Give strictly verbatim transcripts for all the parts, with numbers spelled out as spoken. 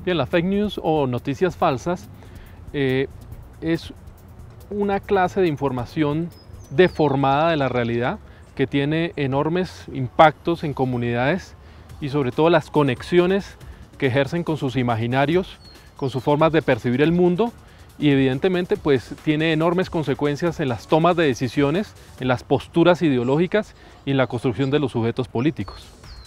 Bien, las fake news o noticias falsas eh, es una clase de información deformada de la realidad que tiene enormes impactos en comunidades y sobre todo las conexiones que ejercen con sus imaginarios, con sus formas de percibir el mundo y evidentemente pues tiene enormes consecuencias en las tomas de decisiones, en las posturas ideológicas y en la construcción de los sujetos políticos.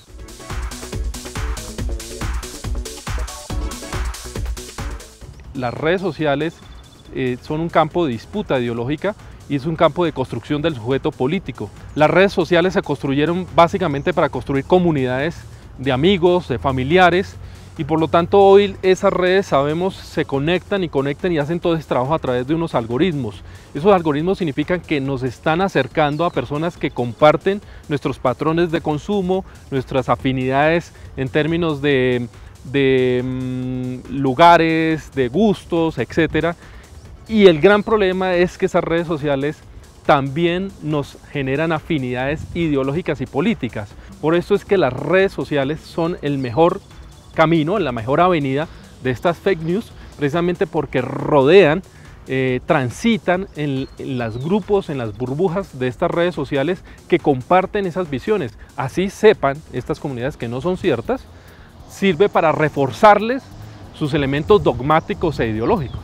Las redes sociales eh, son un campo de disputa ideológica y es un campo de construcción del sujeto político. Las redes sociales se construyeron básicamente para construir comunidades de amigos, de familiares, y por lo tanto hoy esas redes, sabemos, se conectan y conectan y hacen todo ese trabajo a través de unos algoritmos. Esos algoritmos significan que nos están acercando a personas que comparten nuestros patrones de consumo, nuestras afinidades en términos de, de mmm, lugares, de gustos, etcétera. Y el gran problema es que esas redes sociales también nos generan afinidades ideológicas y políticas. Por eso es que las redes sociales son el mejor camino, la mejor avenida de estas fake news, precisamente porque rodean, eh, transitan en, en los grupos, en las burbujas de estas redes sociales que comparten esas visiones. Así sepan estas comunidades que no son ciertas, sirve para reforzarles sus elementos dogmáticos e ideológicos.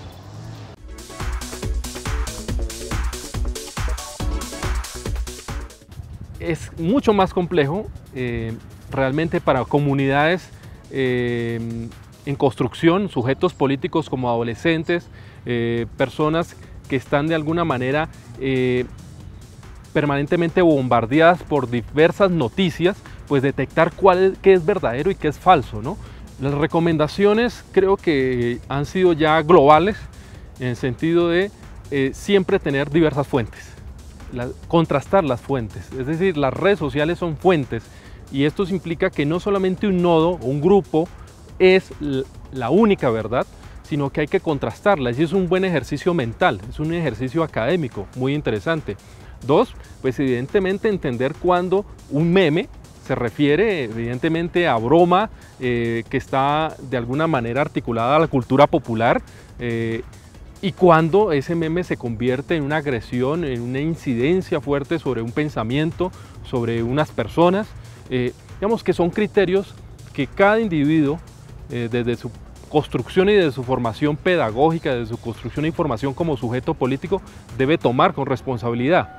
Es mucho más complejo eh, realmente para comunidades eh, en construcción, sujetos políticos como adolescentes, eh, personas que están de alguna manera eh, permanentemente bombardeadas por diversas noticias, pues detectar cuál es, qué es verdadero y qué es falso, ¿no? Las recomendaciones creo que han sido ya globales en el sentido de eh, siempre tener diversas fuentes. La, contrastar las fuentes, es decir, las redes sociales son fuentes y esto implica que no solamente un nodo o un grupo es la única verdad, sino que hay que contrastarla y es un buen ejercicio mental, es un ejercicio académico muy interesante. Dos, pues evidentemente entender cuándo un meme se refiere evidentemente a broma eh, que está de alguna manera articulada a la cultura popular, eh, y cuando ese meme se convierte en una agresión, en una incidencia fuerte sobre un pensamiento, sobre unas personas. Eh, digamos que son criterios que cada individuo, eh, desde su construcción y de su formación pedagógica, desde su construcción e información como sujeto político, debe tomar con responsabilidad.